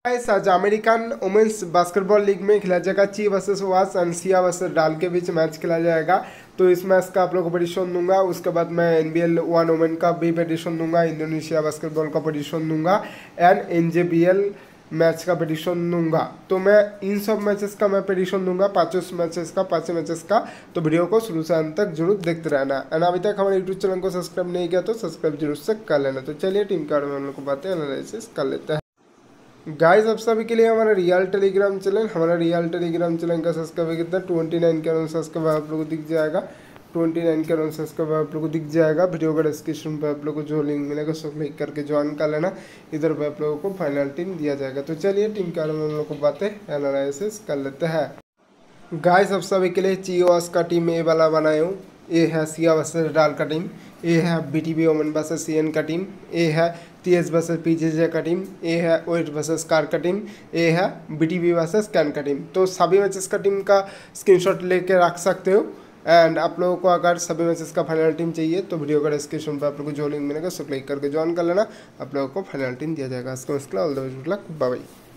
Guys, आज American women's basketball league में खेला जाएगा ची वर्सेस वास एंड सिया वर्सेस डाल के बीच मैच खेला जाएगा। तो इस मैच का आप लोगों को प्रेडिक्शन दूंगा। उसके बाद मैं NBL 1 वुमेन का भी प्रेडिक्शन दूंगा, इंडोनेशिया बास्केटबॉल का प्रेडिक्शन दूंगा एंड NJBL मैच का प्रेडिक्शन दूंगा। तो मैं इन सब मैचेस का मैं प्रेडिक्शन दूंगा, पांचों मैचेस का। तो वीडियो को शुरू से अंत तक जरूर देखते रहना। एंड अभी तक हमारे यूट्यूब चैनल को सब्सक्राइब नहीं किया तो सब्सक्राइब जरूर से कर लेना। तो चलिए टीम के बारे में हम लोग को बातें एनालिसिस कर लेते हैं। गाइस, आप सभी के लिए हमारा रियल टेलीग्राम चैनल का सब्सक्राइबर कितना 29 के अराउंड सब्सक्राइबर आप लोगों को दिख जाएगा। 29 के अराउंड सब्सक्राइबर आप लोगों को दिख जाएगा। वीडियो का डिस्क्रिप्शन पर आप लोगों को जो लिंक मिलेगा उसको क्लिक करके ज्वाइन कर लेना। इधर पे आप लोगों को फाइनल टीम दिया जाएगा। तो चलिए टीम के बारे में हम लोग को बातें एनालिसिस कर लेते हैं। गाइस, आप सभी के लिए चीओस का टीम ए वाला बनाए हूँ। ए है सिया वर्सेस डाल का टीम, ए है BTB ओमन वर्सेस CN का टीम, ए है TS वर्सेस PJJ का टीम, ए है OIT वर्सेस कार का टीम, ए है BTB वर्सेस कैन का टीम। तो सभी मैचेस का टीम का स्क्रीनशॉट लेके रख सकते हो। एंड आप लोगों को अगर सभी मैचेस का फाइनल टीम चाहिए तो वीडियो का डिस्क्रिप्शन पर आप लोगों को जो लिंक मिलेगा उसको क्लिक करके ज्वाइन कर लेना। आप लोगों को फाइनल टीम दिया जाएगा। इसको all the best, good luck, bye bye.